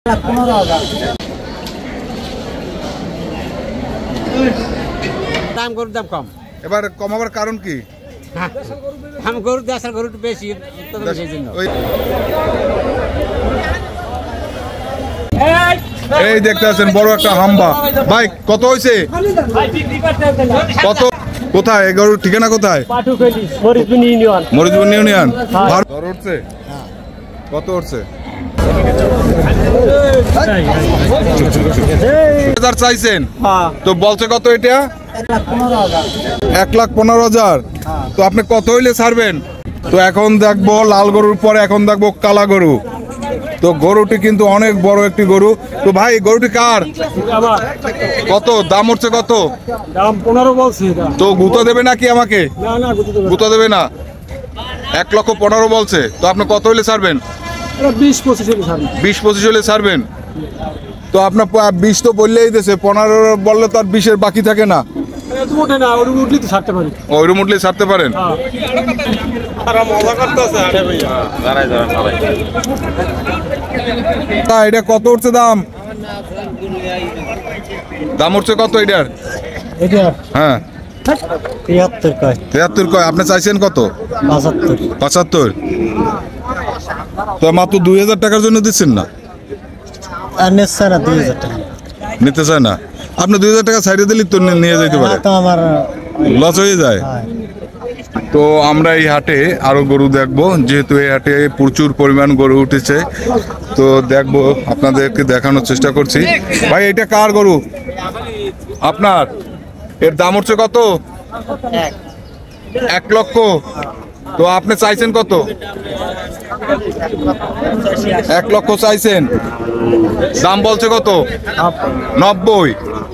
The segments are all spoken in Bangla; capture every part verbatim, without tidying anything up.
দাম গরুর দাম কম। এবার কমাবার কারণ কি? দাম গরুর দেশের গরুর বেশি, সেই জন্য। এই দেখতে আছেন বড় একটা হাম্বা ভাই, কত হয়েছে? কত? কোথায় এই গরুর ঠিকানা কোথায়? মরিচবন্দি ইউনিয়ন। দর উঠছে? কত উঠছে? হাজার চাইছেন তো বলছে কত? এটা এক লাখ পনেরো হাজার। তো আপনি কত হইলে ছাড়বেন? তো এখন দেখবো লাল গরুর পরে এখন দেখবো কালা গরু। তো গরুটি কিন্তু অনেক বড় একটি গরু। তো ভাই গরুটি কার? কত দাম উঠছে? কত দাম? পনেরো বলছি। তো গুঁতো দেবে নাকি আমাকে? গুঁতো দেবে না। এক লক্ষ পনেরো বলছে। তো আপনি কত হইলে ছাড়বেন? বিশ পঁচিশ হলে ছাড়বেন। বিশ পঁচিশ হলে ছাড়বেন। তো আপনার বিশ তো বললেই দিয়েছে, পনেরো বললে তো আর বিশের বাকি থাকে না। ওইরকম উঠলে ছাড়তে পারেন। এটা কত উঠছে দাম? দাম উঠছে কত এটার? হ্যাঁ তিয়াত্তর কয়। তিয়াত্তর কয়। আপনি চাইছেন কত? পঁচাত্তর। পঁচাত্তর। তো মাত্র দুই হাজার টাকার জন্য দিচ্ছেন না? নিচ্ছে না দুই হাজার টাকা। নিতে চায় না। আপনি দুই হাজার টাকা সাইডে দিলে তো নিয়ে যেতে পারে, আমার লস হয়ে যায়। তো আমরা এই হাটে আরো গরু দেখবো, যেহেতু এই হাটে প্রচুর পরিমাণ গরু উঠেছে। তো দেখবো, আপনাদেরকে দেখানোর চেষ্টা করছি। ভাই এটা কার গরু? আপনার। এর দাম হচ্ছে কত? এক লক্ষ। তো আপনি চাইছেন কত? এক লক্ষ চাইছেন। দাম বলছে কত? নব্বই।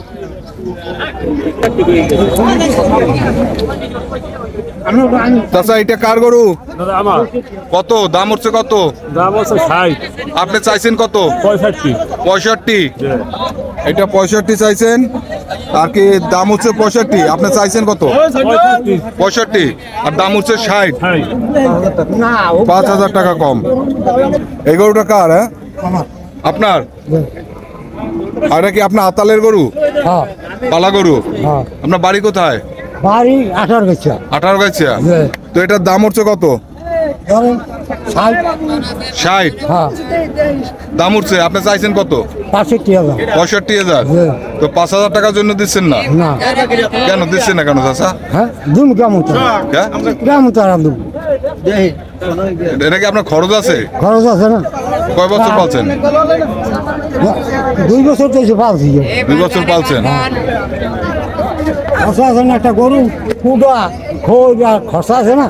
চাচা এটা কার গরু? কত দাম হচ্ছে? কত দাম হচ্ছে ষাট। আপনি চাইছেন কত? পঁয়ষট্টি। পঁয়ষট্টি। এটা পঁয়ষট্টি চাইছেন, আর কি দাম হচ্ছে পঁয়ষট্টি। আপনি চাইছেন কত? পঁয়ষট্টি। আর দাম হচ্ছে ষাট। পাঁচ হাজার টাকা কম। এই গরুটা কার? হ্যাঁ আপনার। আর কি আপনার আতালের গরু? পালা গরু। আপনার বাড়ি কোথায়? বাড়ি আঠারো গাছা। আঠারো গাছা। তো এটার দাম হচ্ছে কত? ষাট। দাম উঠছে। আপনি চাইছেন কত? পঁয়ষট্টি হাজার। পঁয়ষট্টি হাজার। তো পাঁচ হাজার টাকার জন্য দিচ্ছেন না? কেন দিচ্ছেন না কেন চাচা? হ্যাঁ দুম কেমন কেমন তারা দুম। এটা কি আপনার খরচ আছে? খরচ আছে না। কয় বছর পালছেন? দুই বছর তো পালছি। দুই বছর পালছেন। খরচা আছে না, একটা গরু কুটা খোঁজ আর খরচা আছে না।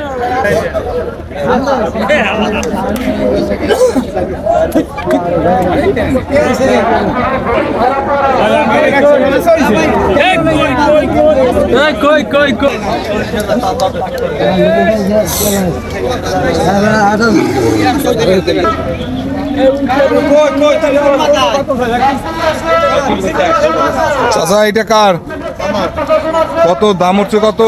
চাচা এটা কার? কত দাম হচ্ছে? কত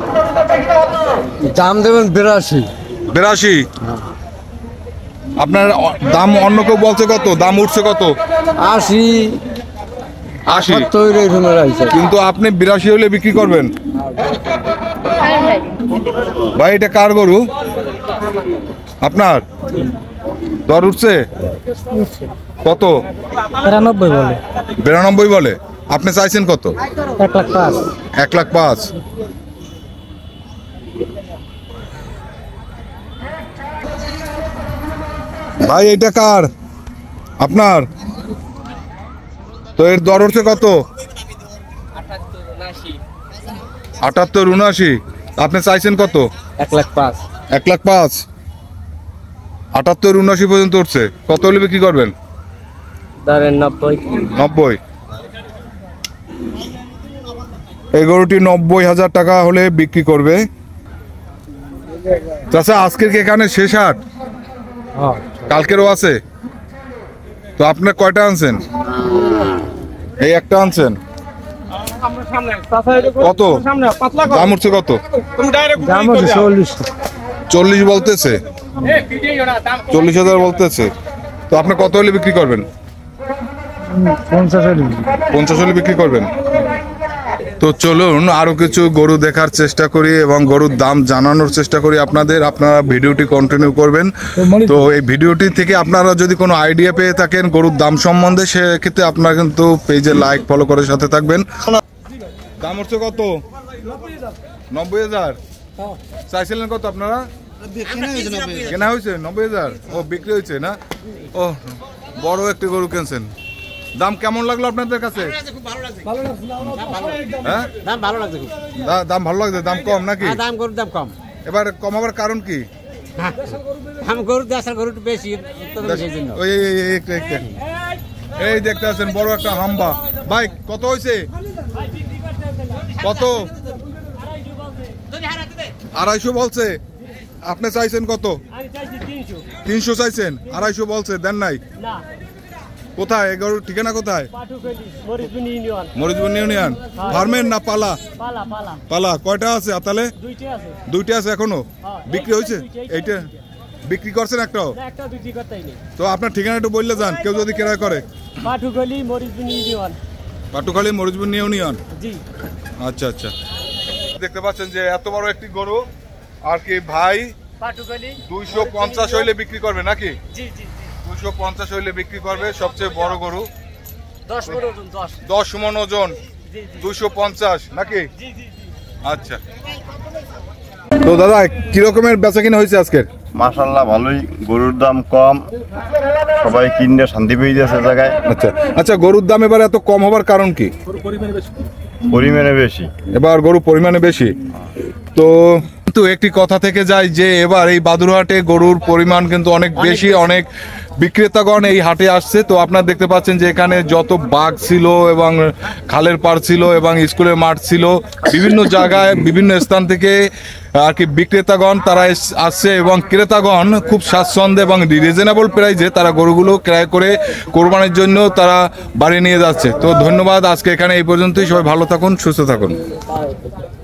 দাম দেবেন? বিরাশি। বিরাশি। আপনার দাম অন্য কেউ বলছে কত? দাম উঠছে কত? আশি। আশি। কিন্তু আপনি বিরাশি হলে বিক্রি করবেন? ভাই এটা কার গরু? আপনার। দর উঠছে কত? বিরানব্বই বলে। বিরানব্বই বলে। আপনি চাইছেন কত? এক লাখ পাঁচ। এক লাখ পাঁচ। ভাই এটা কার? আপনার। তো এর দর হচ্ছে কত? আটাত্তর উনআশি। আপনি চাইছেন কত? এক লাখ পাঁচ। এক লাখ পাঁচ। আটাত্তর উনআশি পর্যন্ত উঠছে। কত হলে বিক্রি করবেন? ধরেন নব্বই। নব্বই। এই গরুটি নব্বই হাজার টাকা হলে বিক্রি করবে। চাচা আজকের কি এখানে শেষ হাট? কালকেরও আছে? তো আপনার কয়টা আনছেন? এই একটা আনছেন। কত দাম উঠছে? কত? চল্লিশ বলতেছে। চল্লিশ হাজার বলতেছে। তো আপনি কত হলে বিক্রি করবেন? পঞ্চাশ হলে পঞ্চাশ হলে বিক্রি করবেন। তো চলুন আরো কিছু গরু দেখার চেষ্টা করি এবং গরুর দাম জানানোর চেষ্টা করি আপনাদের। আপনারা ভিডিওটি কন্টিনিউ করবেন। তো এই ভিডিওটি থেকে আপনারা যদি কোনো আইডিয়া পেয়ে থাকেন গরুর দাম সম্বন্ধে, সেক্ষেত্রে আপনারা কিন্তু পেজে লাইক ফলো করে সাথে থাকবেন। দাম হচ্ছে কত? নব্বই হাজার চাইছিলেন কত আপনারা? কেনা হয়েছে নব্বই হাজার। ও বিক্রি হয়েছে না? ও বড় একটি গরু কিনছেন। দাম কেমন লাগলো আপনাদের কাছে? হ্যাঁ দাম ভালো লাগছে খুব। দা- দাম ভালো লাগছে। দাম কম নাকি? হ্যাঁ, দাম গরুর দাম কম। এবার কমাবার কারণ কি? হ্যাঁ, দাম গরুর দেশের গরু একটু বেশি, তো সেই জন্য। ওই এই- এই- এই- এই- এই- এই দেখতে আছেন বড় একটা হাম্বা। ভাই কত হয়েছে? কত? আড়াইশো বলছে। আপনি চাইছেন কত? তিনশো চাইছেন, আড়াইশো বলছে, দেন নাই। কোথায় এই গরুর ঠিকানা কোথায়? মরিচবন্দি ইউনিয়ন। ফার্মের না পালা? পালা। কয়টা আছে আতালে? দুইটা আছে এখনো। বিক্রি হয়েছে? এইটা বিক্রি করছেন একটাও? তো আপনার ঠিকানা একটু বললে যান, কেউ যদি ক্রয় করে। পাটুখালী মরিচবন্দি ইউনিয়ন। পাটুখালী মরিচবন্দি ইউনিয়ন। জি। আচ্ছা আচ্ছা। দেখতে পাচ্ছেন যে এত বড় একটি গরু আর কি ভাই পাটুখালী দুইশো পঞ্চাশ হইলে বিক্রি করবে নাকি? জি জি দুইশো পঞ্চাশ হইলে বিক্রি করবে। সবচেয়ে বড় গরু দশ মণ ওজন। দশ দশ মণ ওজন, জি জি দুইশো পঞ্চাশ নাকি? জি জি জি। আচ্ছা। তো দাদা কি রকমের বেচা কিনা হয়েছে আজকের? মাশাআল্লাহ ভালোই, গরুর দাম কম, সবাই কিনে শান্তি পেয়ে যাচ্ছে জায়গায়। আচ্ছা আচ্ছা, গরুর দাম এবার এত কম হবার কারণ কি? পরিমাণে বেশি। এবার গরু পরিমাণে বেশি। তো কিন্তু একটি কথা থেকে যায় যে এবার এই বাদুরহাটে গরুর পরিমাণ কিন্তু অনেক বেশি, অনেক বিক্রেতাগণ এই হাটে আসছে। তো আপনারা দেখতে পাচ্ছেন যে এখানে যত বাঘ ছিল এবং খালের পাড় ছিল এবং স্কুলের মাঠ ছিল, বিভিন্ন জায়গায় বিভিন্ন স্থান থেকে আর কি বিক্রেতাগণ তারা এস- আসছে এবং ক্রেতাগণ খুব স্বাচ্ছন্দ্যে এবং রিজনেবল প্রাইসে তারা গরুগুলো ক্রয় করে কোরবানির জন্য তারা বাড়ি নিয়ে যাচ্ছে। তো ধন্যবাদ, আজকে এখানে এই পর্যন্তই। সবাই ভালো থাকুন, সুস্থ থাকুন।